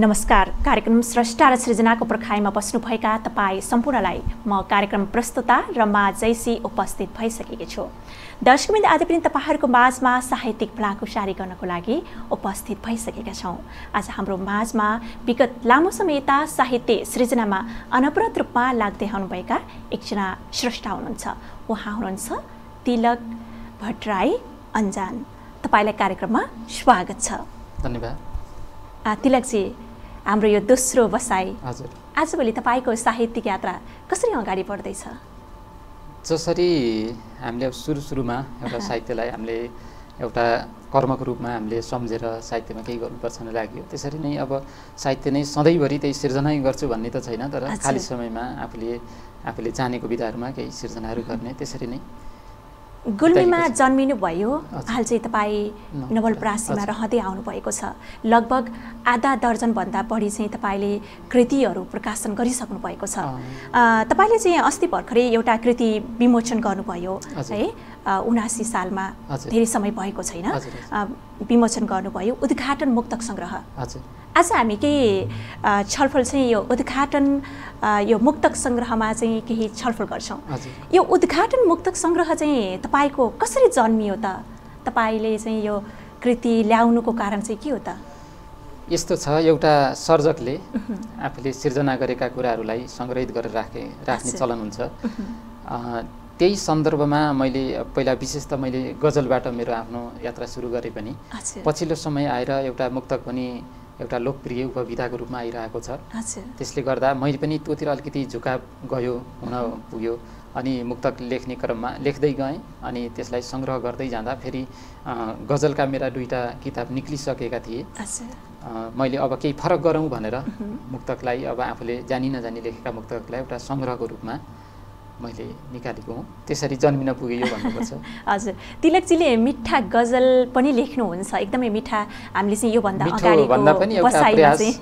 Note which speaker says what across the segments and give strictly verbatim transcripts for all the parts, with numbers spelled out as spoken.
Speaker 1: नमस्कार। कार्यक्रम स्रष्टा र सृजनाको पर्खाइमा बस्नुभएका तपाईँ सम्पूर्णलाई म कार्यक्रम प्रस्तुता रमा जैसी उपस्थित भइसकेकी छु। दर्शकवृन्द, आज पनि तपाईहरूको माझमा साहित्यिक भलाकुसारी गर्नको लागि उपस्थित भइसकेका छौँ। आज हाम्रो माझमा विगत लामो समय यता साहित्य सृजनामा अनवरत रूपमा लाग्दै आउनुभएका एकजना स्रष्टा हुनुहुन्छ। उहाँ हुनुहुन्छ तिलक भट्टराई अन्जान। तपाईलाई कार्यक्रममा स्वागत छ।
Speaker 2: धन्यवाद।
Speaker 1: तिलकजी, हाम्रो यो दोस्रो बसाइ
Speaker 2: हजुर
Speaker 1: आजभोलि तपाईको साहित्यिक यात्रा कसरी अगाडि बढ्दैछ?
Speaker 2: जसरी हामीले सुरु सुरुमा एउटा साहित्यलाई हामीले एउटा कर्मको रूपमा हामीले सम्झेर साहित्यमा केही गर्नुपर्छ भन्ने लाग्यो, त्यसरी नै अब साहित्य नै सधैँभरि त्यही सिर्जनै गर्छु भन्ने त छैन, तर खाली समयमा आफूले आफूले जानेको विधाहरूमा केही सिर्जनाहरू गर्ने, त्यसरी नै
Speaker 1: गुल्मीमा जन्मिनु भयो। हाल चाहिँ तपाईँ नवलपरासीमा रहँदै आउनुभएको छ। लगभग आधा दर्जनभन्दा बढी चाहिँ तपाईँले कृतिहरू प्रकाशन गरिसक्नु भएको छ। तपाईँले चाहिँ अस्ति भर्खरै एउटा कृति विमोचन गर्नुभयो है, उनासी सालमा, धेरै समय भएको छैन, विमोचन गर्नुभयो उद्घाटन मुक्तक सङ्ग्रह। आज हामी केही छलफल चाहिँ यो उद्घाटन यो मुक्तक सङ्ग्रहमा चाहिँ केही छलफल गर्छौँ। यो उद्घाटन मुक्तक सङ्ग्रह चाहिँ तपाईँको कसरी जन्मियो त? तपाईँले चाहिँ यो कृति ल्याउनुको कारण चाहिँ के हो त?
Speaker 2: यस्तो छ, एउटा सर्जकले आफूले सिर्जना गरेका कुराहरूलाई सङ्ग्रहित गरेर राखे राख्ने चलन हुन्छ। त्यही सन्दर्भमा मैले पहिला विशेष त मैले गजलबाट मेरो आफ्नो यात्रा सुरु गरेँ पनि पछिल्लो समय आएर एउटा मुक्तक पनि एउटा लोकप्रिय उपविधाको रूपमा आइरहेको छ। त्यसले गर्दा मैले पनि त्योतिर अलिकति झुकाव गयो हुन पुग्यो। अनि मुक्तक लेख्ने क्रममा लेख्दै गएँ, अनि त्यसलाई सङ्ग्रह गर्दै जाँदा फेरि गजलका मेरा दुईटा किताब निक्लिसकेका थिए। मैले अब केही फरक गरौँ भनेर मुक्तकलाई अब आफूले जानी नजानी लेखेका मुक्तकलाई एउटा सङ्ग्रहको रूपमा मैले निकालेको हुँ। त्यसरी जन्मिन पुग्यो भन्नुपर्छ। हजुर,
Speaker 1: तिलकजीले मिठा गजल पनि लेख्नुहुन्छ, एकदमै मिठा। हामीले चाहिँ योभन्दा अगाडिको बसाइमा चाहिँ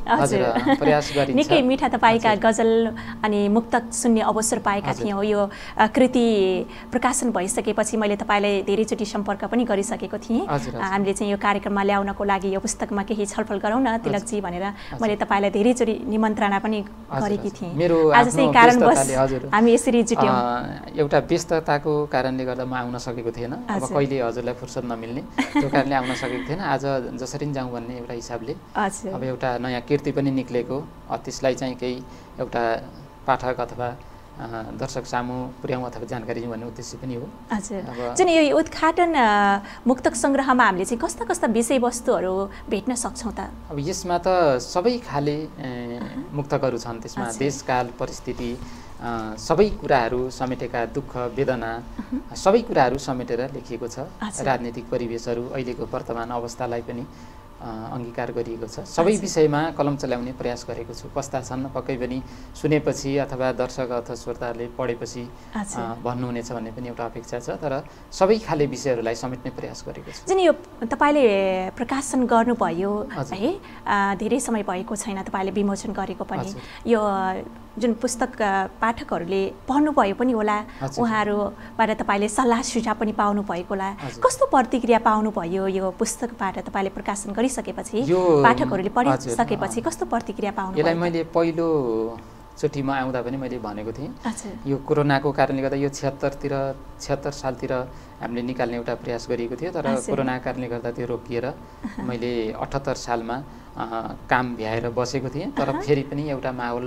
Speaker 1: हजुर निकै मिठा तपाईँका गजल अनि मुक्तक सुन्ने अवसर पाएका थियौँ। यो कृति प्रकाशन भइसकेपछि मैले तपाईँलाई धेरैचोटि सम्पर्क पनि गरिसकेको थिएँ। हामीले चाहिँ यो कार्यक्रममा ल्याउनको लागि यो पुस्तकमा केही छलफल गरौँ न तिलकजी भनेर मैले तपाईँलाई धेरैचोटि निमन्त्रणा पनि गरेकी थिएँ। आज चाहिँ कारणवश हामी यसरी
Speaker 2: एउटा व्यस्तताको कारणले गर्दा म आउन सकेको थिएन। अब कहिले हजुरलाई फुर्सद नमिल्ने, त्यो कारणले आउन सकेको थिएन। आज जसरी पनि जाउँ भन्ने एउटा हिसाबले अब एउटा नयाँ कृति पनि निक्लेको, त्यसलाई चाहिँ केही एउटा पाठक अथवा दर्शक सामु पुर्याउँ अथवा जानकारी दिउँ भन्ने उद्देश्य पनि हो।
Speaker 1: हजुर, चाहिँ यो उद्घाटन मुक्तक सङ्ग्रहमा हामीले चाहिँ कस्ता कस्ता विषयवस्तुहरू भेट्न सक्छौँ त?
Speaker 2: अब यसमा त सबै खाले मुक्तकहरू छन्। त्यसमा देशकाल परिस्थिति सबै कुराहरू समेटेका, दुःख वेदना सबै कुराहरू समेटेर लेखिएको छ। राजनीतिक परिवेशहरू, अहिलेको वर्तमान अवस्थालाई पनि अङ्गीकार गरिएको छ। सबै विषयमा कलम चलाउने प्रयास गरेको छु। कस्ता छन् पक्कै पनि सुनेपछि अथवा दर्शक अथवा श्रोताहरूले पढेपछि भन्नुहुनेछ भन्ने पनि एउटा अपेक्षा छ, तर सबै खाले विषयहरूलाई समेट्ने प्रयास गरेको छु।
Speaker 1: जुन यो तपाईँले प्रकाशन गर्नुभयो है, धेरै समय भएको छैन तपाईँले विमोचन गरेको पनि। यो जुन पुस्तक पाठकहरूले पढ्नुभयो पनि होला, उहाँहरूबाट तपाईँले सल्लाह सुझाव पनि पाउनु भएको होला, कस्तो प्रतिक्रिया पाउनुभयो यो पुस्तकबाट तपाईँले प्रकाशन गरिसकेपछि, पाठकहरूले पढिसकेपछि कस्तो प्रतिक्रिया पाउनु?
Speaker 2: यसलाई मैले पहिलो चोटिमा आउँदा पनि मैले भनेको थिएँ, यो कोरोनाको कारणले गर्दा यो छिहत्तरतिर छिहत्तर सालतिर हामीले निकाल्ने एउटा प्रयास गरिएको थियो, तर कोरोनाको कारणले गर्दा त्यो रोकिएर मैले अठहत्तर सालमा काम भ्याएर बसेको थिएँ। तर फेरि पनि एउटा माहौल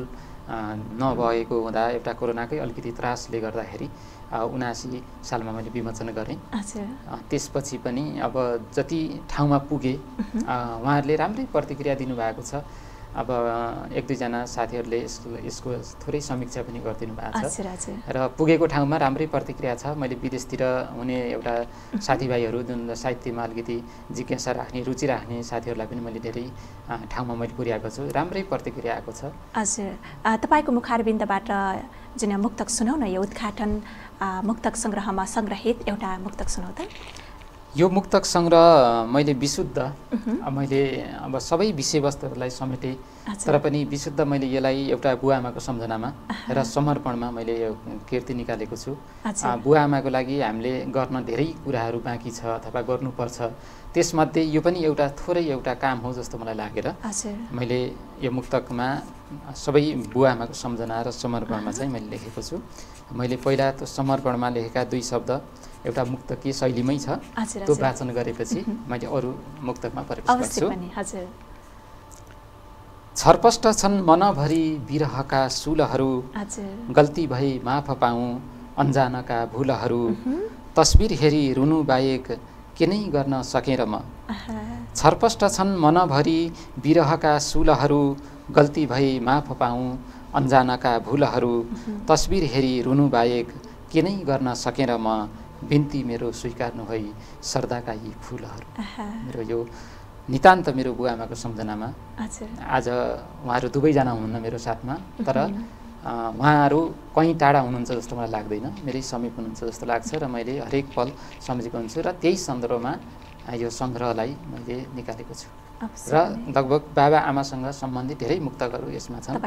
Speaker 2: नभएको हुँदा, एउटा कोरोनाकै अलिकति त्रासले गर्दाखेरि उनासी सालमा मैले विमोचन गरेँ। त्यसपछि पनि अब जति ठाउँमा पुगेँ उहाँहरूले राम्रै प्रतिक्रिया दिनुभएको छ। अब एक दुईजना साथीहरूले यसको यसको थोरै समीक्षा पनि गरिदिनु भएको छ र पुगेको ठाउँमा राम्रै प्रतिक्रिया छ। मैले विदेशतिर हुने एउटा साथीभाइहरू जुन साहित्यमा अलिकति जिज्ञासा राख्ने, रुचि राख्ने साथीहरूलाई पनि मैले धेरै ठाउँमा मैले पुर्याएको छु, राम्रै प्रतिक्रिया आएको छ।
Speaker 1: हजुर, तपाईँको मुखारबिन्दबाट जुन मुक्तक सुनाउ न, यो उद्घाटन मुक्तक सङ्ग्रहमा सङ्ग्रहित एउटा मुक्तक सुनाउ त।
Speaker 2: यो मुक्तक सङ्ग्रह मैले विशुद्ध मैले अब सबै विषयवस्तुहरूलाई समेटे तर पनि विशुद्ध मैले यसलाई एउटा बुवा आमाको सम्झनामा र समर्पणमा मैले यो कृति निकालेको छु। बुवा आमाको लागि हामीले गर्न धेरै कुराहरू बाँकी छ अथवा गर्नुपर्छ, त्यसमध्ये यो पनि एउटा थोरै एउटा काम हो जस्तो मलाई लागेर मैले यो मुक्तकमा सबै बुवा आमाको सम्झना र समर्पणमा चाहिँ मैले लेखेको छु। मैले पहिला त्यो समर्पणमा लेखेका दुई शब्द एउटा मुक्तकीय शैलीमै छ, त्यो वाचन गरेपछि मैले अरू मुक्तकमा प्रवेश गर्छु। छरपष्ट छन् मनभरि विरहका सुलहरू, गल्ती भई माफ पाऊँ अन्जानका भुलहरू, तस्बिर हेरी रुनु बाहेक के नै गर्न सकेर म। छरपष्ट छन् मनभरि विरहका सुलहरू, गल्ती भई माफ पाऊँ अन्जानका भुलहरू, तस्बिर हेरी रुनु बाहेक के नै गर्न सकेर म। बिन्ती मेरो स्वीकार्नु भई सर्दाका यी फुलहरू। मेरो यो नितान्त मेरो बुवा आमाको सम्झनामा आज उहाँहरू दुवैजना हुनुहुन्न मेरो साथमा, तर उहाँहरू कहीँ टाढा हुनुहुन्छ जस्तो मलाई लाग्दैन, मेरै समीप हुनुहुन्छ जस्तो लाग्छ र मैले हरेक पल सम्झेको हुन्छु र त्यही सन्दर्भमा यो सङ्ग्रहलाई मैले निकालेको छु। र लगभग बाबा आमासँग सम्बन्धित धेरै मुक्तकहरू यसमा छन्।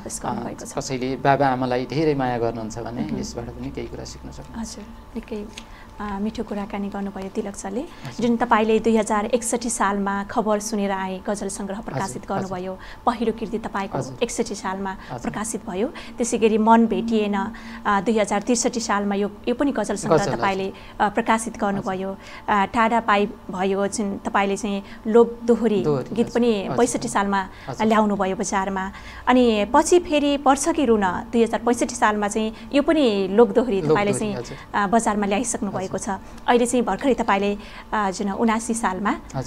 Speaker 2: कसैले बाबा आमालाई धेरै माया गर्नुहुन्छ भने यसबाट पनि केही कुरा सिक्न सक्नुहुन्छ।
Speaker 1: हजुर, निकै मिठो कुराकानी गर्नुभयो तिलक सरले। जुन तपाईँले दुई हजार एकसठी सालमा खबर सुनेर आए गजल सङ्ग्रह प्रकाशित गर्नुभयो, पहिलो कृति तपाईँको एकसठी सालमा प्रकाशित भयो। त्यसै गरी मन भेटिएन दुई हजार त्रिसठी सालमा यो यो पनि गजल सङ्ग्रह तपाईँले प्रकाशित गर्नुभयो। टाढा पाइ भयो जुन तपाईँले चाहिँ लोक दोहोरी गीत पनि पैँसठी सालमा ल्याउनु भयो बजारमा। अनि पछि फेरि पर्छ कि रुन दुई हजार पैँसठी सालमा चाहिँ यो पनि लोक दोहोरी तपाईँले चाहिँ बजारमा ल्याइसक्नु भएको छ। अहिले चाहिँ भर्खरै तपाईँले जुन उनासी सालमा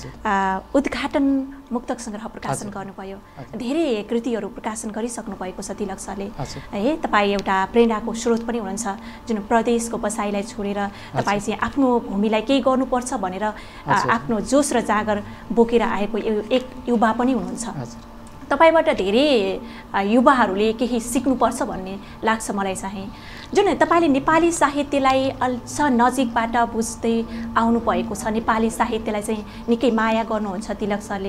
Speaker 1: उद्घाटन मुक्तक सङ्ग्रह प्रकाशन गर्नुभयो। धेरै कृतिहरू प्रकाशन गरिसक्नु भएको छ तिलक सरले है। तपाईँ एउटा प्रेरणाको स्रोत पनि हुनुहुन्छ, जुन प्रदेशको बसाइलाई छोडेर तपाईँ चाहिँ आफ्नो भूमिलाई केही गर्नुपर्छ भनेर आफ्नो जोस र जागर बोकेर आएको एक युवा पनि हुनुहुन्छ। तपाईँबाट धेरै युवाहरूले केही सिक्नुपर्छ भन्ने लाग्छ मलाई चाहिँ। जुन तपाईँले नेपाली साहित्यलाई अल्छ नजिकबाट बुझ्दै आउनु भएको छ, नेपाली साहित्यलाई चाहिँ निकै माया गर्नुहुन्छ तिलक सरले।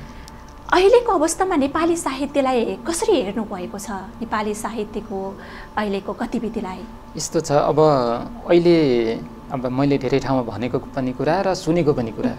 Speaker 1: अहिलेको अवस्थामा नेपाली साहित्यलाई कसरी हेर्नु भएको छ, नेपाली साहित्यको अहिलेको गतिविधिलाई?
Speaker 2: यस्तो छ, अब अहिले अब मैले धेरै ठाउँमा भनेको पनि कुरा र सुनेको पनि कुरा,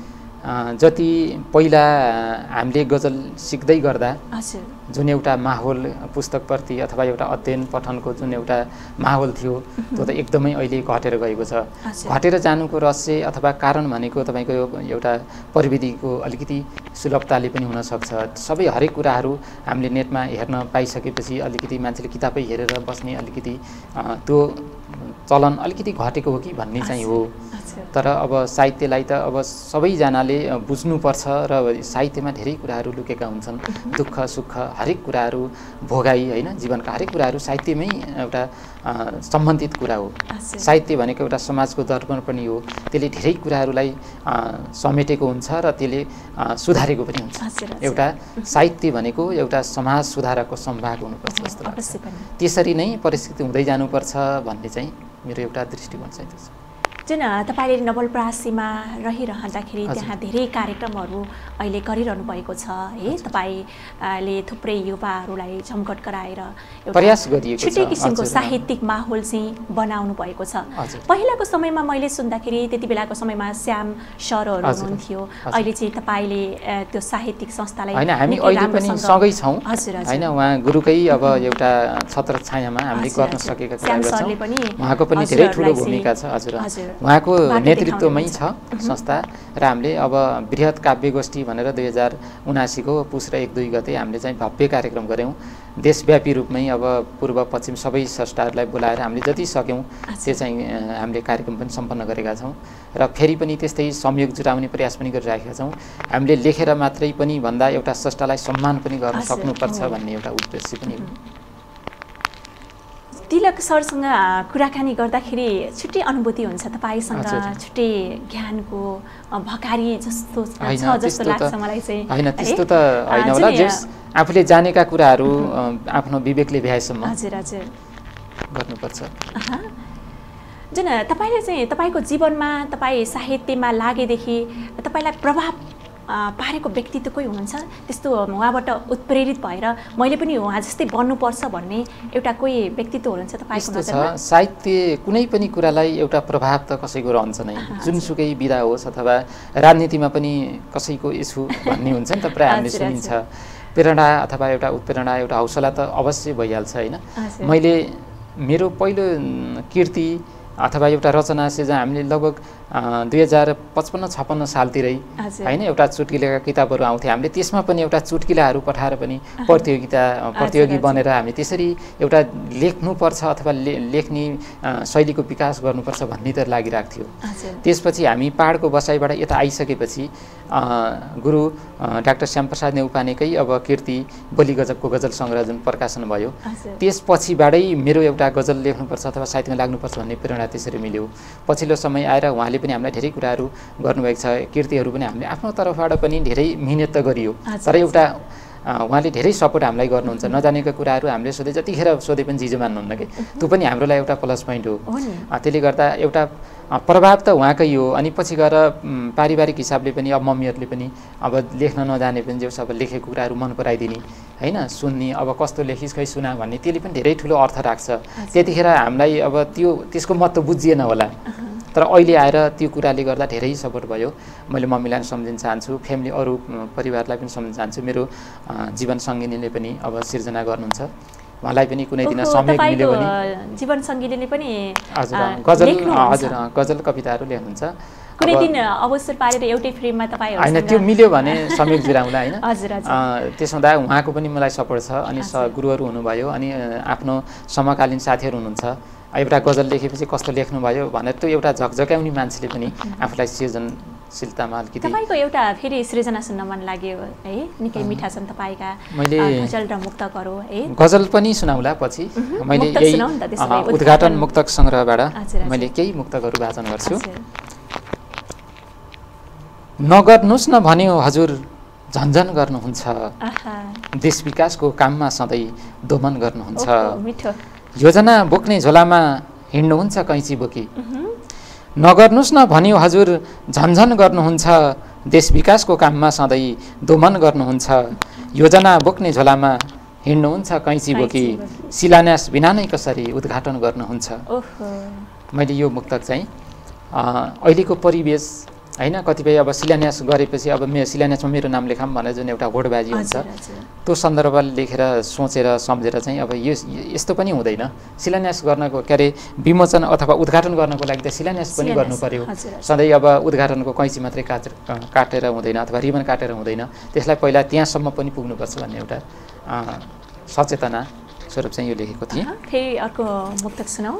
Speaker 2: जति पहिला हामीले गजल सिक्दै गर्दा जुन एउटा माहौल पुस्तकप्रति अथवा एउटा अध्ययन पठनको जुन एउटा माहौल थियो त्यो त एकदमै अहिले घटेर गएको छ। घटेर जानुको रहस्य अथवा कारण भनेको तपाईँको एउटा प्रविधिको अलिकति सुलभताले पनि हुनसक्छ। सबै हरेक कुराहरू हामीले नेटमा हेर्न पाइसकेपछि अलिकति मान्छेले किताबै हेरेर बस्ने अलिकति त्यो चलन अलिकति घटेको हो कि भन्ने चाहिँ हो। तर अब साहित्यलाई त अब सबैजनाले बुझ्नुपर्छ र साहित्यमा धेरै कुराहरू लुकेका हुन्छन्, दुःख सुख हरेक कुराहरू भोगाई होइन, जीवनका हरेक कुराहरू साहित्यमै एउटा सम्बन्धित कुरा हो। साहित्य भनेको एउटा समाजको दर्पण पनि हो, त्यसले धेरै कुराहरूलाई समेटेको हुन्छ र त्यसले सुधारेको पनि हुन्छ। एउटा साहित्य भनेको एउटा समाज सुधारको सम्भाग हुनुपर्छ जस्तो लाग्छ। त्यसरी नै परिस्थिति हुँदै जानुपर्छ भन्ने चाहिँ मेरो एउटा दृष्टिकोण चाहिँ छ।
Speaker 1: जुन तपाईँले नवलपरासीमा रहिरहँदाखेरि त्यहाँ धेरै कार्यक्रमहरू अहिले गरिरहनु भएको छ है। तपाईँले थुप्रै युवाहरूलाई जमघट गराएर
Speaker 2: प्रयास गरिएको छ,
Speaker 1: छुट्टै किसिमको साहित्यिक माहौल चाहिँ बनाउनु भएको छ। पहिलाको समयमा मैले सुन्दाखेरि त्यति बेलाको समयमा श्याम सरहरू हुनुहुन्थ्यो, अहिले चाहिँ तपाईँले त्यो साहित्यिक संस्थालाई
Speaker 2: होइन हामी अहिले पनि सँगै छौँ होइन। उहाँ गुरुकै अब एउटा छत्र छायामा हामीले गर्न सकेका कुरा गर्छौँ। उहाँको पनि धेरै ठुलो भूमिका छ। हजुर, उहाँको नेतृत्वमै छ संस्था र हामीले अब बृहत काव्य गोष्ठी भनेर दुई हजार उनासीको पुस र एक दुई गते हामीले चाहिँ भव्य कार्यक्रम गऱ्यौँ। देशव्यापी रूपमै अब पूर्व पश्चिम सबै स्रष्टाहरूलाई बोलाएर हामीले जति सक्यौँ त्यो चाहिँ हामीले कार्यक्रम पनि सम्पन्न गरेका छौँ र फेरि पनि त्यस्तै संयोग जुटाउने प्रयास पनि गरिरहेका छौँ। हामीले लेखेर मात्रै पनि भन्दा एउटा स्रष्टालाई सम्मान पनि गर्न सक्नुपर्छ भन्ने एउटा उद्देश्य पनि हो।
Speaker 1: तिलक सरसँग कुराकानी गर्दाखेरि छुट्टै अनुभूति हुन्छ, तपाईँसँग छुट्टै ज्ञानको भकारी जस्तो छ जस्तो लाग्छ मलाई चाहिँ।
Speaker 2: होइन त्यस्तो त होइन होला, आफूले जानेका कुराहरू आफ्नो विवेकले भ्याएसम्म
Speaker 1: हजुर हजुर
Speaker 2: गर्नुपर्छ।
Speaker 1: जुन तपाईँले चाहिँ तपाईँको जीवनमा तपाईँ साहित्यमा लागेदेखि तपाईँलाई प्रभाव पारेको व्यक्तित्व कोही हुनुहुन्छ त्यस्तो उहाँबाट उत्प्रेरित भएर मैले पनि उहाँ जस्तै बन्नुपर्छ भन्ने एउटा कोही व्यक्तित्व हुनुहुन्छ तपाईँको नजरमा?
Speaker 2: साहित्य कुनै पनि कुरालाई एउटा प्रभाव त कसैको रहन्छ नै, जुनसुकै विधा होस् अथवा राजनीतिमा पनि कसैको इस्यु भन्ने हुन्छ नि त, प्रायः हामीले सुनिन्छ। प्रेरणा अथवा एउटा उत्प्रेरणा एउटा हौसला त अवश्य भइहाल्छ होइन। मैले मेरो पहिलो कृति अथवा एउटा रचना सिर्जना हामीले लगभग दुई हजार पचपन्न छप्पन्न सालतिरै होइन एउटा चुटकिलाका किताबहरू आउँथे, हामीले त्यसमा पनि एउटा चुटकिलाहरू पठाएर पनि प्रतियोगिता प्रतियोगी बनेर हामी त्यसरी एउटा लेख्नुपर्छ अथवा ले लेख्ने शैलीको विकास गर्नुपर्छ भन्ने त लागिरहेको थियो। त्यसपछि हामी पहाडको बसाइबाट यता आइसकेपछि गुरु डाक्टर श्यामप्रसाद नेउपानेकै अब कृति बोली गजबको गजल सङ्ग्रह जुन प्रकाशन भयो, त्यसपछिबाटै मेरो एउटा गजल लेख्नुपर्छ अथवा साहित्यमा लाग्नुपर्छ भन्ने प्रेरणा त्यसरी मिल्यो। पछिल्लो समय आएर उहाँले पनि हामीलाई धेरै कुराहरू गर्नुभएको छ, कृतिहरू पनि हामीले आफ्नो तर्फबाट पनि धेरै मिहिनेत त गरियो, तर एउटा उहाँले धेरै सपोर्ट हामीलाई गर्नुहुन्छ। नजानेका कुराहरू हामीले सोधे जतिखेर सोधे पनि जिजो मान्नुहुन्न कि, त्यो पनि हाम्रो लागि एउटा प्लस पोइन्ट हो। त्यसले गर्दा एउटा प्रभाव त उहाँकै हो। अनि पछि गएर पारिवारिक हिसाबले पनि अब मम्मीहरूले पनि अब लेख्न नजाने पनि जे अब लेखेको कुराहरू मन पराइदिने होइन, सुन्ने, अब कस्तो लेखिस् खै सुना भन्ने, त्यसले पनि धेरै ठुलो अर्थ राख्छ। त्यतिखेर हामीलाई अब त्यो त्यसको महत्त्व बुझिएन होला, तर अहिले आएर त्यो कुराले गर्दा धेरै सपोर्ट भयो। मैले मम्मीलाई सम्झिन चाहन्छु, फ्यामिली अरू परिवारलाई पनि सम्झिन चाहन्छु। मेरो जीवन सङ्गिनीले पनि अब सिर्जना गर्नुहुन्छ, उहाँलाई पनि कुनै दिन समय मिल्यो भने
Speaker 1: जीवन सङ्गिनीले पनि
Speaker 2: हजुर गजल हजुर गजल कविताहरू लेख्नुहुन्छ।
Speaker 1: कुनै दिन अवसर पारेर एउटै फ्रेममा तपाईँ
Speaker 2: होइन त्यो मिल्यो भने संयोग जुराउँला होइन।
Speaker 1: हजुर हजुर
Speaker 2: त्यसो हुँदा उहाँको पनि मलाई सपोर्ट छ। अनि गुरुहरू हुनुभयो, अनि आफ्नो समकालीन साथीहरू हुनुहुन्छ। एउटा गजल लेखेपछि कस्तो लेख्नुभयो भनेर त्यो एउटा झकझक्याउने मान्छेले पनि आफूलाई सृजनशीलतामा अलिकति।
Speaker 1: तपाईँको एउटा फेरि सृजना सुन्न मन लाग्यो है, निकै मिठा छन् तपाईँका
Speaker 2: मैले
Speaker 1: गजल र मुक्तकहरू है।
Speaker 2: गजल पनि सुनाउला पछि, मैले यही उद्घाटन मुक्तक सङ्ग्रहबाट मैले केही मुक्तकहरू वाचन गर्छु। नगर्नुहोस् न भन्यो हजुर झन्झन गर्नुहुन्छ, देश विकासको काममा सधैँ दोमन गर्नुहुन्छ। योजना बोक्ने झोलामा हिँड्नुहुन्छ कैँची बोकी, नगर्नुहोस् न भन्यो हजुर झन्झन गर्नुहुन्छ, देश विकासको काममा सधैँ दोमन गर्नुहुन्छ। योजना बोक्ने झोलामा हिँड्नुहुन्छ कैँची बोकी, शिलान्यास बिना नै कसरी उद्घाटन गर्नुहुन्छ। मैले यो मुक्तक चाहिँ अहिलेको परिवेश होइन, कतिपय अब शिलान्यास गरेपछि अब मेरो शिलान्यासमा मेरो नाम लेखाम भनेर जुन एउटा होडबाजी हुन्छ, त्यो सन्दर्भले लेखेर सोचेर सम्झेर चाहिँ अब यो यस्तो पनि हुँदैन। शिलान्यास गर्नको के अरे विमोचन अथवा उद्घाटन गर्नको लागि त शिलान्यास पनि गर्नु पर्यो। सधैँ अब उद्घाटनको कैँची मात्रै काटेर काटेर हुँदैन अथवा रिबन काटेर हुँदैन, त्यसलाई पहिला त्यहाँसम्म पनि पुग्नुपर्छ भन्ने एउटा सचेतना स्वरूप चाहिँ यो लेखेको थिएँ।
Speaker 1: फेरि अर्को मुक्तक सुनाऊ।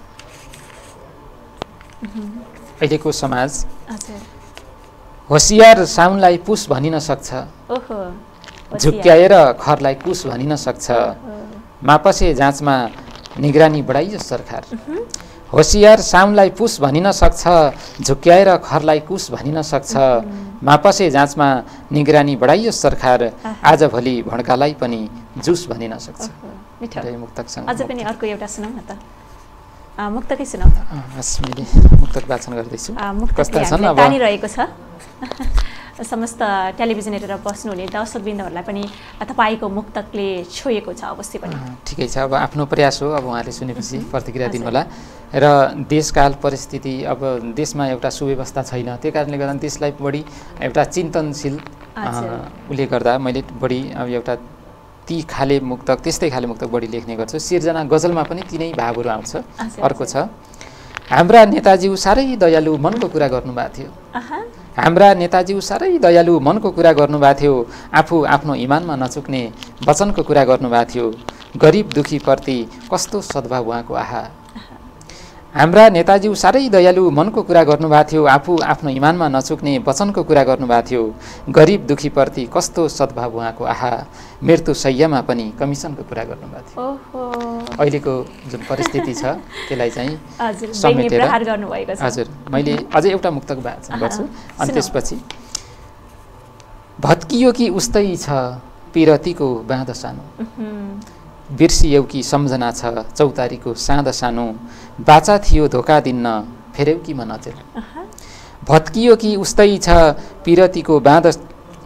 Speaker 2: अहिलेको समाज होसियार साउनलाई पुस भनिन सक्छ, झुक्क्याएर खरलाई कुस भनिन सक्छ। मापसे जाँचमा निगरानी बढाइयो सरकार, होसियार साउनलाई पुस भनिन सक्छ, झुक्क्याएर खरलाई कुस भनिन सक्छ। मापसे जाँचमा निगरानी बढाइयो सरकार, आजभोलि भड्कालाई पनि जुस भनिन सक्छ। मुक्तकसँग
Speaker 1: अझ पनि अर्को एउटा सुनाऊ न त। मुक्तकै सुनाऊ।
Speaker 2: हस्, मैले मुक्तक वाचन गर्दैछु।
Speaker 1: कस्ता छन् अब तानिरहेको छ समस्त टेलिभिजन हेरेर बस्नुहुने दर्शकवृन्दहरूलाई पनि तपाईँको मुक्तकले छोएको छ अवश्य पनि।
Speaker 2: ठिकै छ, अब आफ्नो प्रयास हो, अब उहाँले सुनेपछि प्रतिक्रिया दिनुहोला। र देशकाल परिस्थिति, अब देशमा एउटा सुव्यवस्था छैन, त्यो कारणले गर्दा देशलाई बढी एउटा चिन्तनशील उसले गर्दा मैले बढी अब एउटा ती खाले मुक्तक त्यस्तै खाले मुक्तक बढी लेख्ने गर्छु। सिर्जना गजलमा पनि तिनै भावहरू आउँछ। अर्को छ, हाम्रा नेताज्यू साह्रै दयालु मनको कुरा गर्नुभएको थियो, हाम्रा नेताज्यू साह्रै दयालु मनको कुरा गर्नुभएको थियो। आफू आफ्नो इमानमा नचुक्ने वचनको कुरा गर्नुभएको थियो। गरिब दुखीप्रति कस्तो सद्भाव उहाँको, आहा। हाम्रा नेताज्यू साह्रै दयालु मनको कुरा गर्नुभएको थियो, आफू आफ्नो इमानमा नचुक्ने वचनको कुरा गर्नुभएको थियो। गरिब दुखीप्रति कस्तो सद्भाव उहाँको, आहा। मृत्यु शय्यामा पनि कमिसनको कुरा गर्नुभएको थियो। अहिलेको जुन परिस्थिति छ त्यसलाई चाहिँ समेटेर हजुर मैले अझै एउटा मुक्तक वाचन गर्छु। अनि त्यसपछि भत्कियो कि उस्तै छ पिरतीको बाँध सानो, बिर्सियौ कि सम्झना छ चौतारीको साँध सानो। बाचा थियो धोका दिन्न फेर्यौ कि मन अचेल, भत्कियो कि उस्तै छ पिरतीको बाँध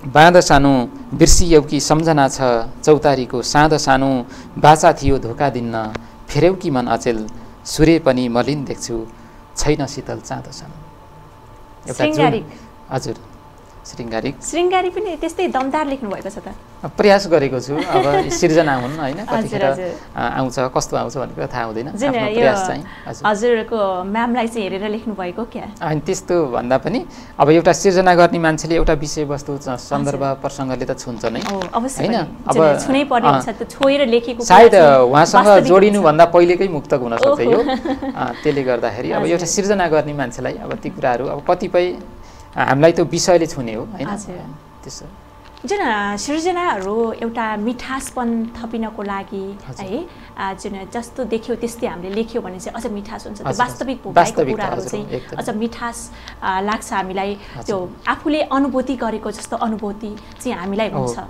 Speaker 2: बाँध सानो बिर्सियौ कि सम्झना छ चौतारीको साँध सानो बाचा थियो धोका दिन्न फेर्यौ कि मन अचेल सूर्य पनि मलिन देख्छु छैन शीतल चाँद सानो।
Speaker 1: श्रृङ्गारिक
Speaker 2: हजुर श्रृङ्गारिक
Speaker 1: श्रृङ्गारी पनि त्यस्तै दमदार लेख्नु भएको छ त।
Speaker 2: प्रयास गरेको छु अब सिर्जना हुन् होइन कतिखेर आउँछ कस्तो आउँछ भन्ने कुरा थाहा हुँदैन आफ्नो प्रयास चाहिँ।
Speaker 1: हजुरको म्यामलाई चाहिँ हेरेर लेख्नु भएको क्या?
Speaker 2: अनि त्यस्तो भन्दा पनि अब एउटा सिर्जना गर्ने मान्छेले एउटा विषयवस्तु सन्दर्भ प्रसङ्गले त छुन्छ नै होइन। अब
Speaker 1: छुनै पर्ने हुन्छ त छोएर लेखेको
Speaker 2: सायद उहाँसँग जोडिनु भन्दा पहिलेकै मुक्तक हुन सक्छ यो। त्यसले गर्दाखेरि अब एउटा सिर्जना गर्ने मान्छेलाई अब ती कुराहरू अब कतिपय हामीलाई त्यो विषयले छुने हो होइन त्यसो।
Speaker 1: जुन सृजनाहरू एउटा मिठासपन थपिनको लागि है जुन जस्तो देख्यो त्यस्तै हामीले लेख्यो भने चाहिँ अझ मिठास हुन्छ। त्यो वास्तविक भएका कुराहरू चाहिँ अझ मिठास लाग्छ हामीलाई। त्यो आफूले अनुभूति गरेको जस्तो अनुभूति चाहिँ हामीलाई हुन्छ।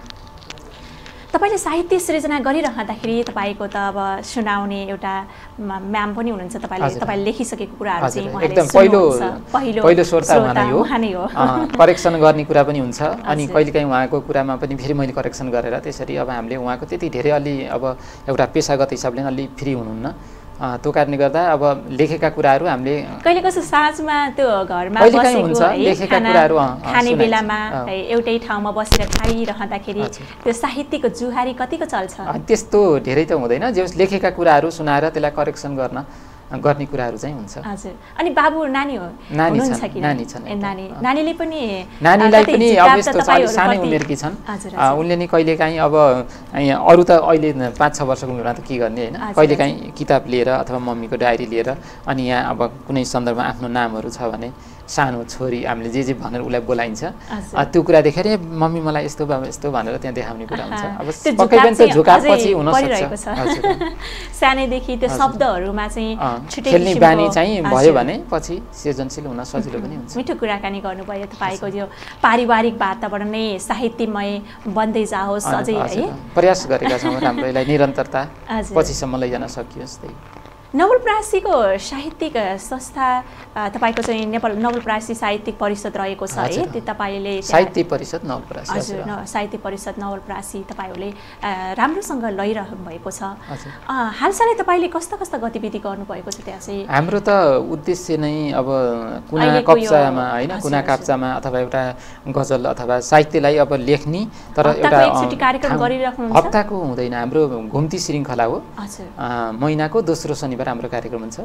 Speaker 1: तपाईले साहित्य सृजना गरिरहँदाखेरि तपाईँको त अब सुनाउने एउटा म्याम पनि हुनुहुन्छ। तपाईँले तपाईँले लेखिसकेको कुराहरू चाहिँ
Speaker 2: एकदम पहिलो पहिलो श्रोता उहाँ नै हो। करेक्सन गर्ने कुरा पनि हुन्छ अनि कहिलेकाहीँ उहाँको कुरामा पनि फेरि मैले करेक्सन गरेर त्यसरी अब हामीले उहाँको त्यति धेरै अलि अब एउटा पेसागत हिसाबले अलि फ्री हुनुहुन्न त्यो कारणले गर्दा अब लेखेका कुराहरू हामीले
Speaker 1: कहिले कसो साँझमा त्यो घरमा बसेको
Speaker 2: लेखेका कुराहरू
Speaker 1: खाने बेलामा एउटै ठाउँमा बसेर खाइरहँदाखेरि त्यो साहित्यको जुहारी कतिको चल्छ?
Speaker 2: त्यस्तो धेरै त हुँदैन। जे लेखेका कुराहरू सुनाएर त्यसलाई करेक्सन गर्न गर्ने कुराहरू चाहिँ हुन्छ।
Speaker 1: हजुर। अनि बाबु नानी हो हुनुहुन्छ कि?
Speaker 2: नानी छन्।
Speaker 1: नानी नानीले पनि
Speaker 2: नानीलाई पनि अब यस्तो छ सानै उमेरकी छन् उनले नि कहिलेकाहीँ अब अरू त अहिले पाँच छ वर्षको उमेरमा त के गर्ने होइन कहिलेकाहीँ किताब लिएर अथवा मम्मीको डायरी लिएर अनि यहाँ अब कुनै सन्दर्भमा आफ्नो नामहरू छ भने सानो छोरी हामीले जे जे भनेर उसलाई बोलाइन्छ त्यो कुरा देखेर मम्मी मलाई यस्तो यस्तो भनेर त्यहाँ देखाउने कुरा हुन्छ। अब पक्कै पनि त्यो झुकापछि हुन सक्छ।
Speaker 1: सानैदेखि त्यो शब्दहरूमा चाहिँ
Speaker 2: खेल्ने बानी चाहिँ भयो भने पछि सृजनशील हुन सजिलो पनि हुन्छ।
Speaker 1: मिठो कुराकानी गर्नुभयो। तपाईँको यो पारिवारिक वातावरण नै साहित्यमय बन्दै जाओस् अझै है
Speaker 2: प्रयास गरेका छौँ राम्रोलाई निरन्तरता पछिसम्म लैजान सकियोस्। त्यही
Speaker 1: नवलपरासीको साहित्यिक संस्था तपाईँको चाहिँ नेपाल नवलपरासी साहित्यिक परिषद रहेको छ है। त्यो तपाईँले
Speaker 2: साहित्य परिषद नवलपरासी
Speaker 1: हजुर साहित्य परिषद नवलपरासी तपाईँहरूले राम्रोसँग लैरहनु भएको छ। हालसालै तपाईँले कस्ता कस्ता गतिविधि गर्नुभएको छ त्यहाँ चाहिँ?
Speaker 2: हाम्रो त उद्देश्य नै अब कुना कप्चामा होइन कुना काप्चामा अथवा एउटा गजल अथवा साहित्यलाई अब लेख्ने तर एउटा
Speaker 1: कार्यक्रम गरिराख्नुहुन्छ?
Speaker 2: हप्ताको हुँदैन हाम्रो घुम्ती श्रृङ्खला हो। महिनाको दोस्रो शनिबार हाम्रो कार्यक्रम हुन्छ।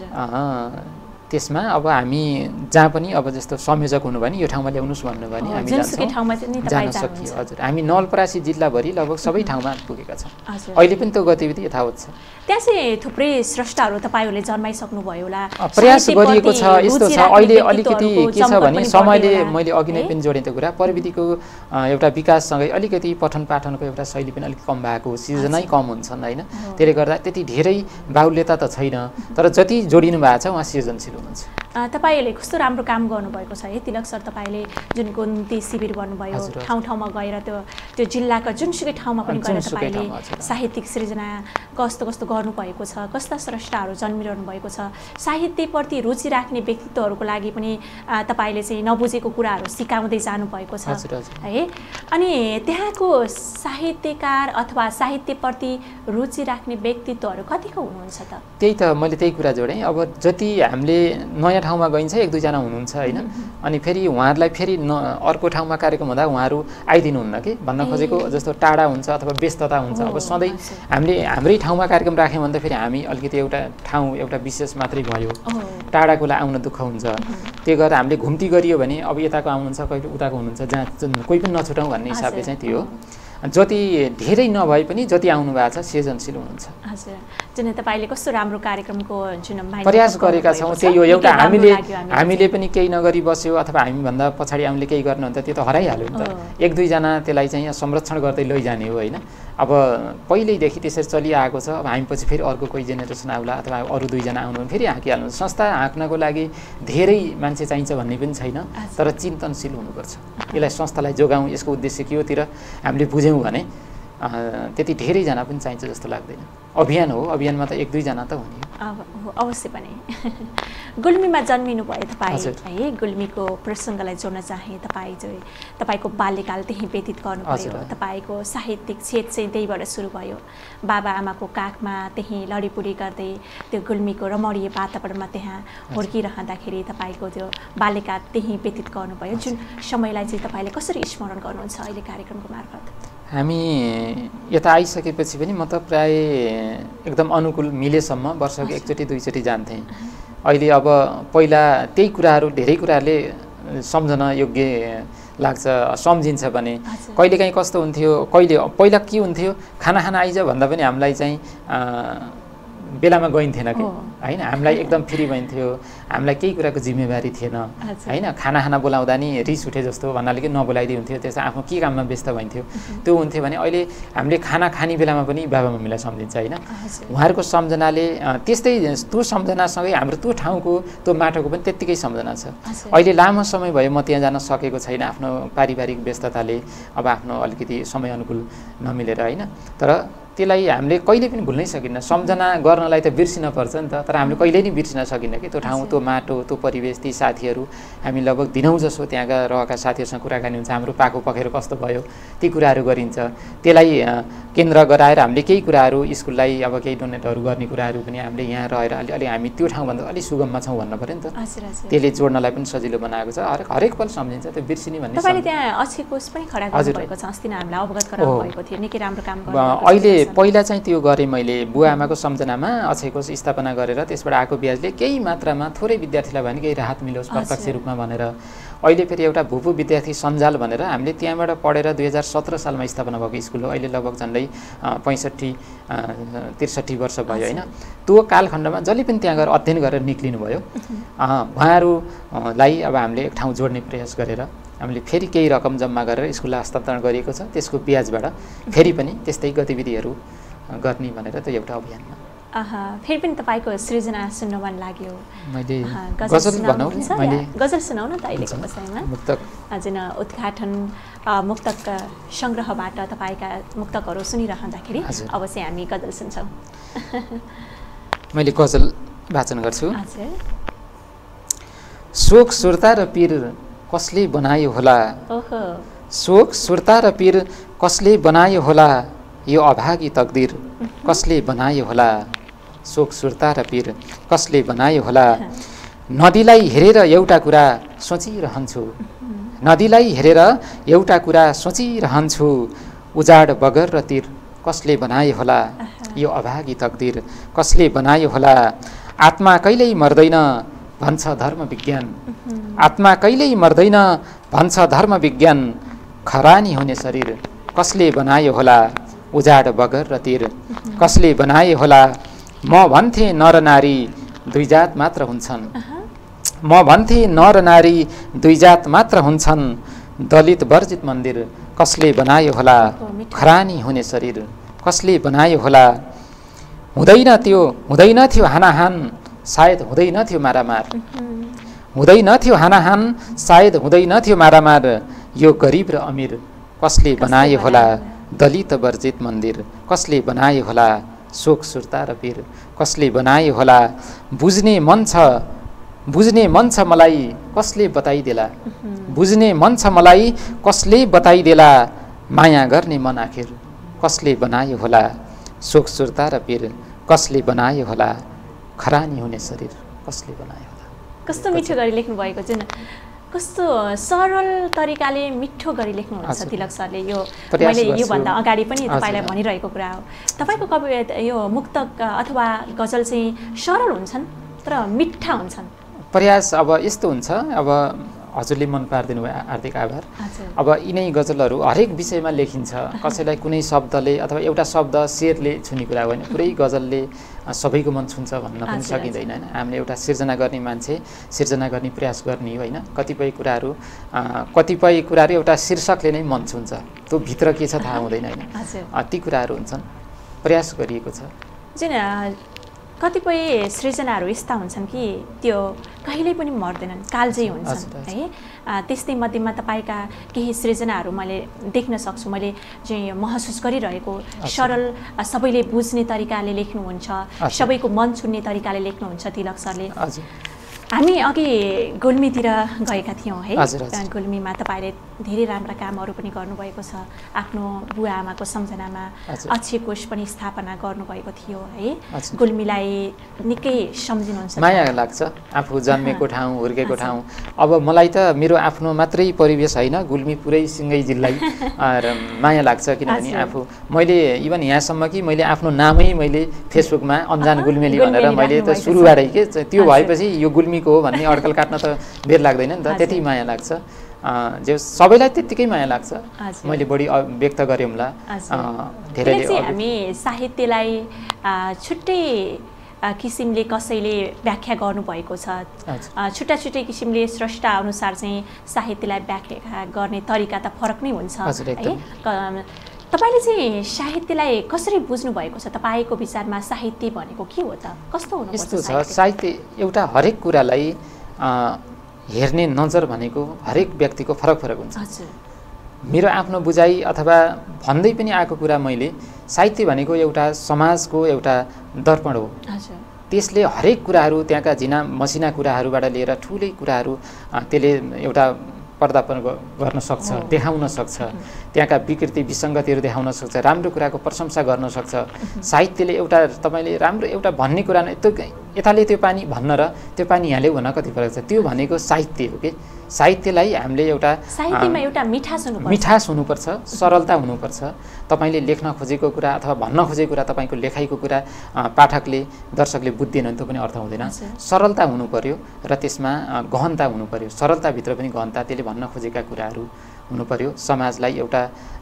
Speaker 2: त्यसमा अब हामी जहाँ पनि अब जस्तो संयोजक हुनुभयो नि यो ठाउँमा ल्याउनुहोस् भन्नुभयो भने हामी जान सकियो। हजुर हामी नवलपरासी जिल्लाभरि लगभग सबै ठाउँमा पुगेका छौँ। अहिले पनि त्यो गतिविधि यथावत छ।
Speaker 1: त्यहाँ चाहिँ थुप्रै स्रष्टाहरू तपाईँहरूले जन्माइसक्नु भयो होला।
Speaker 2: प्रयास गरिएको छ। यस्तो छ अहिले अलिकति के छ भने समयले मैले अघि नै पनि जोडेँ त्यो कुरा प्रविधिको एउटा विकाससँगै अलिकति पठन पाठनको एउटा शैली पनि अलिक कम भएको सिजनै कम हुन्छन् होइन। त्यसले गर्दा त्यति धेरै बाहुल्यता त छैन तर जति जोडिनु भएको छ उहाँ सृजनशील हुनुहुन्छ।
Speaker 1: तपाईँहरूले कस्तो राम्रो काम गर्नुभएको छ है तिलक सर। तपाईँले जुन गुन्ती शिविर गर्नुभयो ठाउँ ठाउँमा गएर त्यो त्यो जिल्लाका जुनसुकै ठाउँमा पनि गएर तपाईँले साहित्यिक सृजना कस्तो कस्तो गर्नुभएको छ। कस्ता स्रष्टाहरू जन्मिरहनु भएको छ। साहित्यप्रति रुचि राख्ने व्यक्तित्वहरूको लागि पनि तपाईँले चाहिँ नबुझेको कुराहरू सिकाउँदै जानुभएको छ है। अनि त्यहाँको साहित्यकार अथवा साहित्यप्रति रुचि राख्ने व्यक्तित्वहरू कतिको हुनुहुन्छ त?
Speaker 2: त्यही त मैले त्यही कुरा जोडेँ। अब जति हामीले नयाँ ठाउँमा गइन्छ एक दुईजना हुनुहुन्छ होइन अनि फेरि उहाँहरूलाई फेरि न अर्को ठाउँमा कार्यक्रम हुँदा उहाँहरू आइदिनुहुन्न कि भन्न खोजेको जस्तो टाढा हुन्छ अथवा व्यस्तता हुन्छ। अब सधैँ हामीले हाम्रै ठाउँमा कार्यक्रम राख्यौँ भने त फेरि हामी अलिकति एउटा ठाउँ एउटा विशेष मात्रै भयो टाढाकोलाई आउन दुःख हुन्छ। त्यो गरेर हामीले घुम्ती गरियो भने अब यताको आउनुहुन्छ कहिले उताको हुनुहुन्छ जहाँ कोही पनि नछुटाउँ भन्ने हिसाबले चाहिँ त्यो हो। जति धेरै नभए पनि जति आउनु भएको छ सृजनशील हुनुहुन्छ।
Speaker 1: हजुर जुन तपाईँले कस्तो राम्रो कार्यक्रमको जुन
Speaker 2: प्रयास गरेका छौँ त्यही हो। एउटा हामीले हामीले पनि केही नगरी बस्यो अथवा हामीभन्दा पछाडि हामीले केही गर्नु भने त त्यो त हराइहाल्यो नि त। एक दुईजना त्यसलाई चाहिँ संरक्षण गर्दै लैजाने हो होइन। अब पहिल्यैदेखि त्यसरी चलिआएको छ। अब हामी पछि फेरि अर्को कोही जेनेरेसन आउला अथवा अरू दुईजना आउनु भने फेरि हाँकिहाल्नु। संस्था हाँक्नको लागि धेरै मान्छे चाहिन्छ भन्ने पनि छैन तर चिन्तनशील हुनुपर्छ। यसलाई संस्थालाई जोगाउँ यसको उद्देश्य के होतिर हामीले बुझ्यौँ भने त्यति धेरैजना पनि चाहिन्छ जस्तो लाग्दैन। अभियान हो, अभियानमा त एक दुईजना त हुने
Speaker 1: हो अवश्य पनि। गुल्मीमा जन्मिनु भयो तपाईँ है, गुल्मीको प्रसङ्गलाई जोड्न चाहे। तपाईँ चाहिँ तपाईँको बाल्यकाल त्यहीँ व्यतीत गर्नुभयो, तपाईँको साहित्यिक छेद चाहिँ त्यहीबाट सुरु भयो। बाबा आमाको काखमा त्यहीँ लडीपुडी गर्दै त्यो गुल्मीको रमणीय वातावरणमा त्यहाँ हुर्किरहँदाखेरि तपाईँको त्यो बाल्यकाल त्यहीँ व्यतीत गर्नुभयो, जुन समयलाई चाहिँ तपाईँले कसरी स्मरण गर्नुहुन्छ अहिले कार्यक्रमको मार्फत?
Speaker 2: हामी यता आइसकेपछि पनि म त प्राय एकदम अनुकूल मिलेसम्म वर्षको एकचोटि दुईचोटि जान्थेँ। अहिले अब पहिला त्यही कुराहरू धेरै कुराहरूले सम्झन योग्य लाग्छ, सम्झिन्छ भने कहिलेकाहीँ कस्तो हुन्थ्यो, कहिले पहिला के हुन्थ्यो, खाना खाना आइज भन्दा पनि हामीलाई चाहिँ बेलामा गइन्थेन कि होइन, हामीलाई एकदम फ्री भइन्थ्यो, हामीलाई केही कुराको जिम्मेवारी थिएन होइन। खाना खाना बोलाउँदा नि रिस उठे जस्तो भन्नाले कि नबोलाइदिए हुन्थ्यो, त्यसमा आफ्नो के काममा व्यस्त भइन्थ्यो त्यो हुन्थ्यो भने अहिले हामीले खाना खाने बेलामा पनि बाबा मम्मीलाई सम्झिन्छ होइन। उहाँहरूको सम्झनाले त्यस्तै त्यो सम्झनासँगै हाम्रो त्यो ठाउँको त्यो माटोको पनि त्यत्तिकै सम्झना छ। अहिले लामो समय भयो म त्यहाँ जान सकेको छैन, आफ्नो पारिवारिक व्यस्तताले अब आफ्नो अलिकति समय अनुकूल नमिलेर होइन। तर त्यसलाई हामीले कहिले पनि भुल्नै सकिन्न। सम्झना गर्नलाई त बिर्सिन पर्छ नि त, तर हामीले कहिल्यै नि बिर्सिन सकिन्न कि त्यो ठाउँ, त्यो माटो, त्यो परिवेश, ती साथीहरू। हामी लगभग दिनौँ जसो त्यहाँका रहेका साथीहरूसँग कुराकानी हुन्छ, हाम्रो पाको पखेरो कस्तो भयो ती कुराहरू गरिन्छ। त्यसलाई केन्द्र गराएर हामीले केही कुराहरू स्कुललाई अब केही डोनेटहरू गर्ने कुराहरू पनि हामीले यहाँ रहेर अलि अलि हामी त्यो ठाउँभन्दा अलिक सुगममा छौँ भन्नु पऱ्यो नि त। त्यसले जोड्नलाई पनि सजिलो बनाएको छ। हरेक हरेक पल सम्झिन्छ, त्यो बिर्सिने भन्ने।
Speaker 1: तपाईँले त्यहाँ अच्छी कोष पनि खडा गर्नुभएको छ, अस्ति नै हामीलाई अवगत गराउनु भएको थियो, निकै राम्रो काम गर्नुभएको छ।
Speaker 2: अहिले पहिला चाहिँ त्यो गरेँ मैले, बुवा आमाको सम्झनामा अक्षय कोष स्थापना गरेर त्यसबाट आएको ब्याजले केही मात्रामा थोरै विद्यार्थीलाई भने केही राहत मिलोस् प्रत्यक्ष रूपमा भनेर अहिले फेरि एउटा भूपू विद्यार्थी सञ्जाल भनेर हामीले त्यहाँबाट पढेर दुई हजार सत्र सालमा स्थापना भएको स्कुल हो। अहिले लगभग झन्डै पैँसठी त्रिसठी वर्ष भयो होइन। त्यो कालखण्डमा जसले पनि त्यहाँ गएर अध्ययन गरेर निक्लिनु भयो उहाँहरूलाई अब हामीले एक ठाउँ जोड्ने प्रयास गरेर हामीले फेरि केही रकम जम्मा गरेर स्कुललाई हस्तान्तरण गरिएको छ। त्यसको ब्याजबाट फेरि पनि त्यस्तै गतिविधिहरू गर्ने भनेर त्यो एउटा अभियानमा।
Speaker 1: फेरि पनि तपाईँको सृजना सुन्न मन लाग्यो,
Speaker 2: मैले गजल भनौँ, मैले
Speaker 1: गजल सुनाउन त अहिलेको विषयमा
Speaker 2: मुक्तक
Speaker 1: जुन उद्घाटन मुक्तक सङ्ग्रहबाट तपाईँका मुक्तकहरू सुनिरहँदाखेरि अवश्य हामी गजल सुन्छौँ।
Speaker 2: मैले गजल वाचन गर्छु। शोक सुर्ता र पीर कसले बनायो होला, शोक सुर्ता र पीर कसले बनायो होला, यो अभागी तकदिर कसले बनायो होला, शोक सुर्ता र पीर कसले बनायो होला। नदीलाई हेरेर एउटा कुरा सोचिरहन्छु, नदीलाई हेरेर एउटा कुरा सोचिरहन्छु, उजाड बगर र तीर कसले बनायो होला, यो अभागी तकदिर कसले बनायो होला। आत्मा कहिल्यै मर्दैन भन्छ धर्म विज्ञान, आत्मा कहिल्यै मर्दैन भन्छ धर्म विज्ञान, खरानी हुने शरीर कसले बनायो होला, उजाड बगर र तीर कसले बनाए होला। म भन्थे नर नारी दुई जात मात्र हुन्छन्, म भन्थे नर नारी दुई जात मात्र हुन्छन्, दलित वर्जित मन्दिर कसले बनायो होला, खरानी हुने शरीर कसले बनायो होला। हुँदैन त्यो हुँदैन थियो हानाहान, सायद हुँदैन थियो मारामार, हुँदैन थियो हानाहान, सायद हुँदैन थियो मारामार, यो गरिब र अमीर कसले बनायो होला, दलित वर्जित मन्दिर कसले बनायो होला, शोक सुर्ता र पीर कसले बनायो होला। बुझ्ने मन छ बुझ्ने मन छ मलाई कसले बताइदेला, बुझ्ने मन छ मलाई कसले बताइदेला, माया गर्ने मन आखिर कसले बनायो होला, शोक सुर्ता र पीर कसले बनायो होला, खरानी हुने शरीर कसले बनायो होला।
Speaker 1: कस्तो मिठो गरी लेख्नु भएको, जुन कस्तो सरल तरिकाले मिठो गरी लेख्नुहुन्छ तिलक सरले। यो मैले योभन्दा अगाडि पनि तपाईँलाई भनिरहेको कुरा हो, तपाईँको कवि यो मुक्तक अथवा गजल चाहिँ सरल हुन्छन् तर मिठा हुन्छन्।
Speaker 2: प्रयास अब यस्तो हुन्छ, अब हजुरले मन पारिदिनु भयो, हार्दिक आभार। अब यिनै गजलहरू हरेक विषयमा लेखिन्छ, कसैलाई कुनै शब्दले अथवा एउटा शब्द शेरले छुने कुरा होइन, पुरै गजलले सबैको मन छुन्छ भन्न पनि सकिँदैन होइन। हामीले एउटा सिर्जना गर्ने मान्छे, सिर्जना गर्ने प्रयास गर्ने होइन। कतिपय कुराहरू कतिपय कुराहरू एउटा शीर्षकले नै मन छुन्छ, त्यो भित्र के छ थाहा हुँदैन होइन, ती कुराहरू हुन्छन्, प्रयास गरिएको छ।
Speaker 1: जुन कतिपय सृजनाहरू यस्ता हुन्छन् कि त्यो कहिल्यै पनि मर्दैनन्, कालजै हुन्छन् है। त्यस्तै मध्येमा तपाईँका केही सृजनाहरू मैले देख्न सक्छु, मैले चाहिँ महसुस गरिरहेको, सरल सबैले बुझ्ने तरिकाले लेख्नुहुन्छ, सबैको मन छुन्ने तरिकाले लेख्नुहुन्छ तिलक सरले। हामी अघि गुल्मीतिर गएका थियौँ है। गुल्मीमा तपाईँले धेरै राम्रा कामहरू पनि गर्नुभएको छ, आफ्नो बुवा आमाको सम्झनामा अक्षय कोष पनि स्थापना गर्नुभएको थियो है। गुल्मीलाई निकै सम्झिनुहुन्छ?
Speaker 2: माया लाग्छ, आफू जन्मेको ठाउँ, हुर्केको ठाउँ। अब मलाई त मेरो आफ्नो मात्रै परिवेश होइन, गुल्मी पुरै सिङ्गै जिल्लै माया लाग्छ। किनभने आफू मैले इभन यहाँसम्म कि मैले आफ्नो नामै मैले फेसबुकमा अन्जान गुल्मेली भनेर मैले त सुरुबाटै के त्यो भएपछि यो गुल्मी हो भन्ने अड्कल काट्न त बेर लाग्दैन नि त, त्यति माया लाग्छ। जे सबैलाई त्यत्तिकै माया लाग्छ, मैले बढी व्यक्त गरेँला।
Speaker 1: धेरैले हामी साहित्यलाई छुट्टै किसिमले कसैले व्याख्या गर्नुभएको छ, छुट्टा छुट्टै किसिमले स्रष्टा अनुसार चाहिँ साहित्यलाई व्याख्या गर्ने तरिका त फरक नै हुन्छ है। तपाईँले चाहिँ साहित्यलाई कसरी बुझ्नु भएको छ? तपाईँको विचारमा साहित्य भनेको के हो त? कस्तो हुनुपर्छ?
Speaker 2: यस्तो छ, साहित्य एउटा हरेक कुरालाई हेर्ने नजर भनेको हरेक व्यक्तिको फरक फरक हुन्छ। मेरो आफ्नो बुझाइ अथवा भन्दै पनि आएको कुरा, मैले साहित्य भनेको एउटा समाजको एउटा दर्पण हो। त्यसले हरेक कुराहरू, त्यहाँका झिना मसिना कुराहरूबाट लिएर ठुलै कुराहरू त्यसले एउटा पर्दापण गर्न सक्छ, देखाउन सक्छ, त्यहाँका विकृति विसङ्गतिहरू देखाउन सक्छ, राम्रो कुराको प्रशंसा गर्न सक्छ। साहित्यले एउटा तपाईँले राम्रो एउटा भन्ने कुरा त्यो यताले त्यो पानी भन्न र त्यो पानी यहाँले भन्न कति फरक छ, त्यो भनेको साहित्य हो कि। साहित्यलाई हामीले एउटा
Speaker 1: साहित्यमा एउटा मिठास हुनुपर्छ,
Speaker 2: मिठास हुनुपर्छ, सरलता हुनुपर्छ। तपाईँले लेख्न खोजेको कुरा अथवा भन्न खोजेको कुरा, तपाईँको लेखाइको कुरा पाठकले दर्शकले बुझ्दैन भने त्यो पनि अर्थ हुँदैन। सरलता हुनु पर्यो र त्यसमा गहनता हुनु पर्यो, सरलताभित्र पनि गहनता, त्यसले भन्न खोजेका कुराहरू हुनु पर्यो। समाजलाई एउटा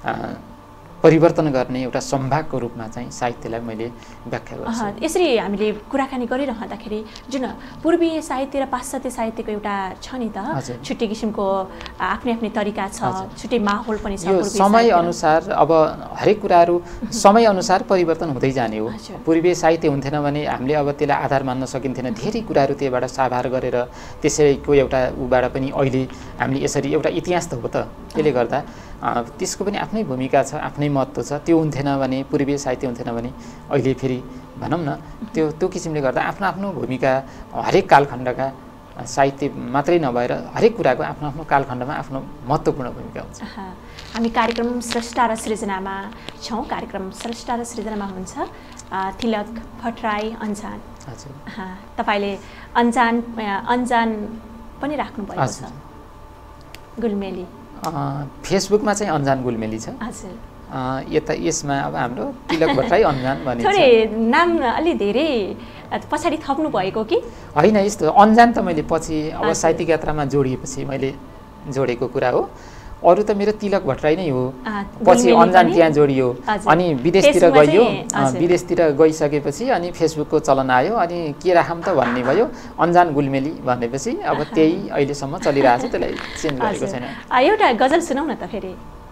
Speaker 2: परिवर्तन गर्ने एउटा सम्भागको रूपमा चाहिँ साहित्यलाई मैले व्याख्या गर्छु।
Speaker 1: यसरी हामीले कुराकानी गरिरहँदाखेरि जुन पूर्वीय साहित्य र पाश्चात्य साहित्यको एउटा छ नि त, छुट्टै किसिमको आफ्नै आफ्नै तरिका छ, छुट्टै माहौल पनि छ।
Speaker 2: यो समय अनुसार अब हरेक कुराहरू समय अनुसार परिवर्तन हुँदै जाने हो। पूर्वीय साहित्य हुन्थेन भने हामीले अब त्यसलाई आधार मान्न सकिन्थेन, धेरै कुराहरू त्यहीबाट साभार गरेर त्यसैको एउटा उबाट पनि अहिले हामीले यसरी एउटा इतिहास त हो त, त्यसले गर्दा त्यसको पनि आफ्नै भूमिका छ, आफ्नै महत्त्व छ। त्यो हुन्थेन भने, पूर्वीय साहित्य हुन्थेन भने अहिले फेरि भनौँ न त्यो त्यो किसिमले गर्दा आफ्नो आफ्नो भूमिका हरेक कालखण्डका साहित्य मात्रै नभएर हरेक कुराको आफ्नो आफ्नो कालखण्डमा आफ्नो महत्त्वपूर्ण भूमिका हुन्छ।
Speaker 1: हामी कार्यक्रम स्रष्टा र सृजनामा छौँ। कार्यक्रम स्रष्टा र सृजनामा हुन्छ तिलक भट्टराई अन्जान।
Speaker 2: हजुर,
Speaker 1: तपाईँले अन्जान अन्जान पनि राख्नुभएको छ, गुल्मेली।
Speaker 2: फेसबुकमा चाहिँ अन्जान गुल्मेली छ।
Speaker 1: हजुर,
Speaker 2: यता यसमा अब हाम्रो तिलक भट्टराई अन्जान भनिन्छ।
Speaker 1: थोरै नाम अलि धेरै पछाडि थप्नु भएको कि
Speaker 2: होइन? यस्तो अन्जान त मैले पछि अब साहित्यिक यात्रामा जोडिएपछि मैले जोडेको कुरा हो। अरू त मेरो तिलक भट्टराई नै हो, पछि अन्जान त्यहाँ जोडियो। अनि विदेशतिर गइयो, विदेशतिर गइसकेपछि अनि फेसबुकको चलन आयो, अनि के राखौँ त भन्ने भयो, अन्जान गुल्मेली भनेपछि अब त्यही अहिलेसम्म चलिरहेको छ, त्यसलाई चेन्ज गरेको छैन।
Speaker 1: एउटा गजल सुनाउ न त फेरि,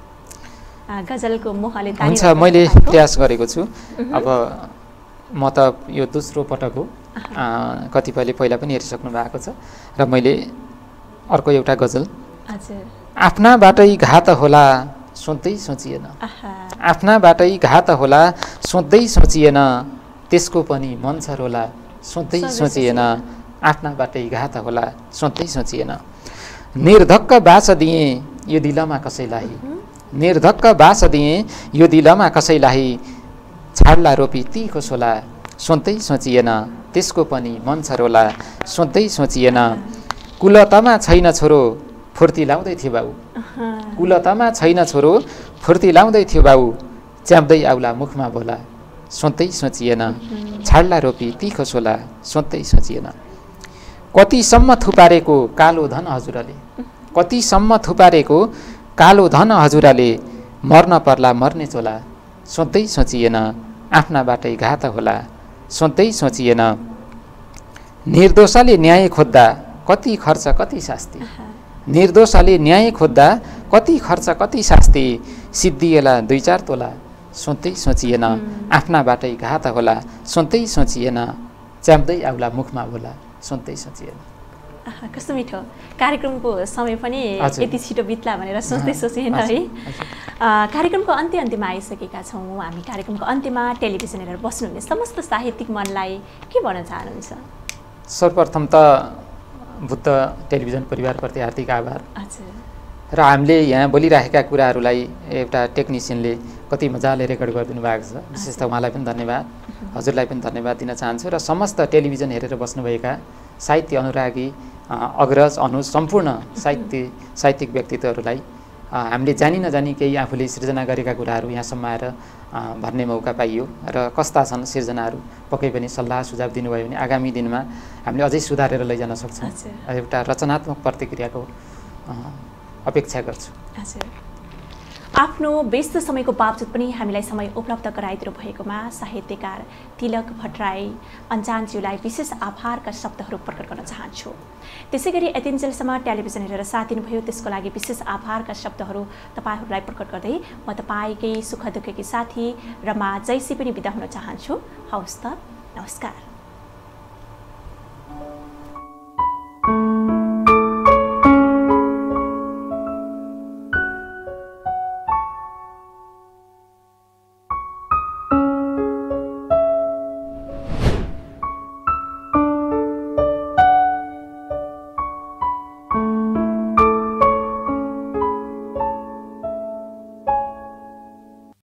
Speaker 1: गजलको मोहले
Speaker 2: हुन्छ। मैले प्रयास गरेको छु। अब म त यो दोस्रो पटक हो, कतिपयले पहिला पनि हेरिसक्नु भएको छ, र मैले अर्को एउटा गजल। आफ्ना बाटै घात होला सोच्दै सोचिएन, आफ्ना बाटै घात होला सोच्दै सोचिएन, त्यसको पनि मन छ रोला सोच्दै सोचिएन, आफ्ना बाटै घात होला सोच्दै सोचिएन। निर्धक्क बास दिएँ यो दिलमा कसैलाई, निर्धक्क बास दिएँ यो दिलमा कसैलाई, छाड्ला रोपी तीखो सोला सोच्दै सोचिएन, त्यसको पनि मन छ रोला सोच्दै सोचिएन। कुलतामा छैन छोरो फुर्ती लाउँदै थियो बाउ, कुलतामा छैन छोरो फुर्ती लाउँदै थियो बाउ, च्याप्दै आउला मुखमा बोला सोच्दै सोचिएन, छाड्ला रोपी तीखो सोला सोच्दै सोचिएन। कतिसम्म थुपारेको कालो धन हजुरले, कतिसम्म थुपारेको कालो धन हजुरले, मर्न पर्ला मर्ने चोला सोच्दै सोचिएन, आफ्ना बाटै घात होला सोच्दै सोचिएन। निर्दोषले न्याय खोज्दा कति खर्च कति शास्ति, निर्दोषले न्याय खोज्दा कति खर्च कति शास्ति, सिद्धिएला दुई चार तोला सोच्दै सोचिएन, आफ्ना बाटै घात होला सोच्दै सोचिएन। च्याम्दै आउला मुखमा बोला सोच्दै सोचिएला।
Speaker 1: कस्तो मिठो। कार्यक्रमको समय पनि यति छिटो बित्ला भनेर सोच्दै सोचेन है। कार्यक्रमको अन्त्य अन्त्यमा आइसकेका छौँ हामी। कार्यक्रमको अन्त्यमा टेलिभिजन हेरेर बस्नुहुने समस्त साहित्यिक मनलाई के भन्न चाहनुहुन्छ?
Speaker 2: सर्वप्रथम त बुद्ध टेलिभिजन परिवारप्रति हार्दिक आभार। र हामीले यहाँ बोलिरहेका कुराहरूलाई एउटा टेक्निसियनले कति मजाले रेकर्ड गरिदिनु भएको छ, विशेष त उहाँलाई पनि धन्यवाद, हजुरलाई पनि धन्यवाद दिन चाहन्छु। र समस्त टेलिभिजन हेरेर बस्नुभएका साहित्य अनुरागी अग्रज अनुज सम्पूर्ण साहित्य साहित्यिक व्यक्तित्वहरूलाई हामीले जानी नजानी केही आफूले सृजना गरेका कुराहरू यहाँसम्म आएर भन्ने मौका पाइयो। र कस्ता छन् सिर्जनाहरू पक्कै पनि सल्लाह सुझाव दिनुभयो भने आगामी दिनमा हामीले अझै सुधारेर लैजान सक्छौँ। एउटा रचनात्मक प्रतिक्रियाको अपेक्षा गर्छु।
Speaker 1: हजुर, आफ्नो व्यस्त समयको बावजुद पनि हामीलाई समय उपलब्ध गराइदिनु भएकोमा साहित्यकार तिलक भट्टराई अन्जानज्यूलाई विशेष आभारका शब्दहरू प्रकट गर्न चाहन्छु। त्यसै गरी यतिन्जेलसम्म टेलिभिजन हेरेर साथ दिनुभयो त्यसको लागि विशेष आभारका शब्दहरू तपाईँहरूलाई प्रकट गर्दै म तपाईँकै सुख दुःखकी साथी रमा जैसी पनि बिदा हुन चाहन्छु। हवस् त, नमस्कार।